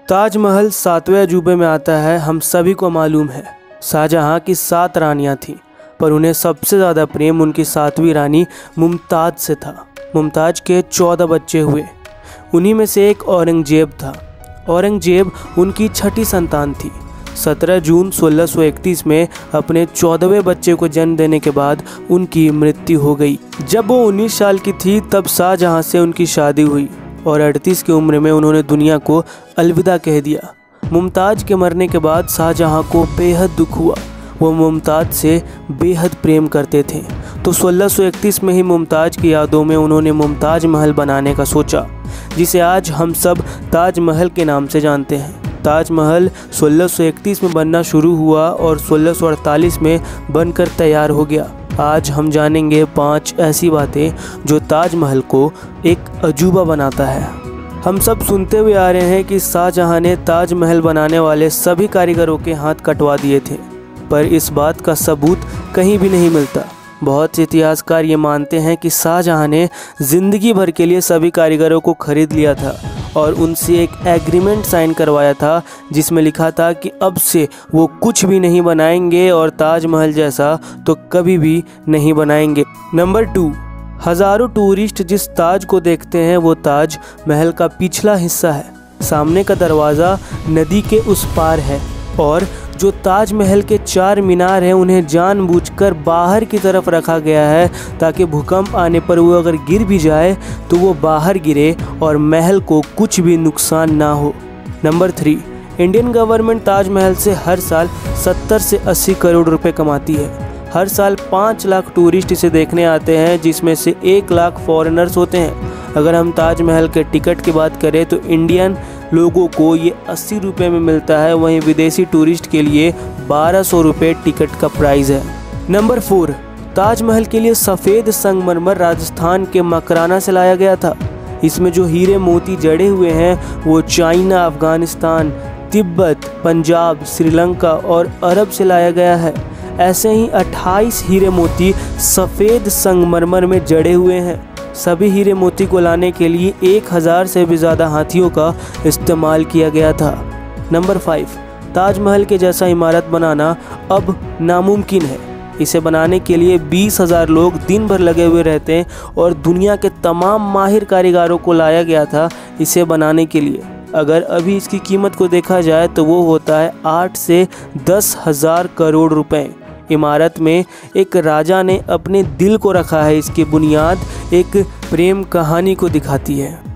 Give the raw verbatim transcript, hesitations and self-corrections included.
ताजमहल सातवें अजूबे में आता है। हम सभी को मालूम है शाहजहां की सात रानियां थीं, पर उन्हें सबसे ज़्यादा प्रेम उनकी सातवीं रानी मुमताज़ से था। मुमताज़ के चौदह बच्चे हुए, उन्हीं में से एक औरंगजेब था। औरंगजेब उनकी छठी संतान थी। सत्रह जून सोलह सौ इकतीस में अपने चौदहवें बच्चे को जन्म देने के बाद उनकी मृत्यु हो गई। जब वो उन्नीस साल की थी तब शाहजहां से उनकी शादी हुई और अड़तीस की उम्र में उन्होंने दुनिया को अलविदा कह दिया। मुमताज़ के मरने के बाद शाहजहां को बेहद दुख हुआ। वो मुमताज़ से बेहद प्रेम करते थे, तो सोलह सौ इकतीस में ही मुमताज़ की यादों में उन्होंने मुमताज़ महल बनाने का सोचा, जिसे आज हम सब ताजमहल के नाम से जानते हैं। ताजमहल सोलह सौ इकतीस में बनना शुरू हुआ और सोलह सौ अड़तालीस में बनकर तैयार हो गया। आज हम जानेंगे पांच ऐसी बातें जो ताजमहल को एक अजूबा बनाता है। हम सब सुनते हुए आ रहे हैं कि शाहजहां ने ताजमहल बनाने वाले सभी कारीगरों के हाथ कटवा दिए थे, पर इस बात का सबूत कहीं भी नहीं मिलता। बहुत से इतिहासकार ये मानते हैं कि शाहजहां ने ज़िंदगी भर के लिए सभी कारीगरों को खरीद लिया था और उनसे एक एग्रीमेंट साइन करवाया था, जिसमें लिखा था कि अब से वो कुछ भी नहीं बनाएंगे और ताजमहल जैसा तो कभी भी नहीं बनाएंगे। नंबर टू, हज़ारों टूरिस्ट जिस ताज को देखते हैं वो ताज महल का पिछला हिस्सा है। सामने का दरवाज़ा नदी के उस पार है और जो ताजमहल के चार मीनार हैं उन्हें जानबूझकर बाहर की तरफ रखा गया है, ताकि भूकंप आने पर वो अगर गिर भी जाए तो वो बाहर गिरे और महल को कुछ भी नुकसान ना हो। Number three, Indian government Taj Mahal से हर साल सत्तर से अस्सी करोड़ रुपए कमाती है। हर साल पाँच लाख टूरिस्ट इसे देखने आते हैं, जिसमें से एक लाख फॉरेनर्स होते हैं। अगर हम ताजमहल के टिकट की बात करें तो इंडियन लोगों को ये अस्सी रुपये में मिलता है, वहीं विदेशी टूरिस्ट के लिए बारह सौ रुपये टिकट का प्राइस है। नंबर फोर, ताजमहल के लिए सफ़ेद संगमरमर राजस्थान के मकराना से लाया गया था। इसमें जो हीरे मोती जड़े हुए हैं वो चाइना, अफगानिस्तान, तिब्बत, पंजाब, श्रीलंका और अरब से लाया गया है। ऐसे ही अट्ठाईस हीरे मोती सफ़ेद संगमरमर में जड़े हुए हैं। सभी हीरे मोती को लाने के लिए एक हज़ार से भी ज़्यादा हाथियों का इस्तेमाल किया गया था। नंबर फाइव, ताजमहल के जैसा इमारत बनाना अब नामुमकिन है। इसे बनाने के लिए बीस हज़ार लोग दिन भर लगे हुए रहते हैं और दुनिया के तमाम माहिर कारीगरों को लाया गया था इसे बनाने के लिए। अगर अभी इसकी कीमत को देखा जाए तो वो होता है आठ से दस हज़ार करोड़ रुपए। इमारत में एक राजा ने अपने दिल को रखा है। इसकी बुनियाद एक प्रेम कहानी को दिखाती है।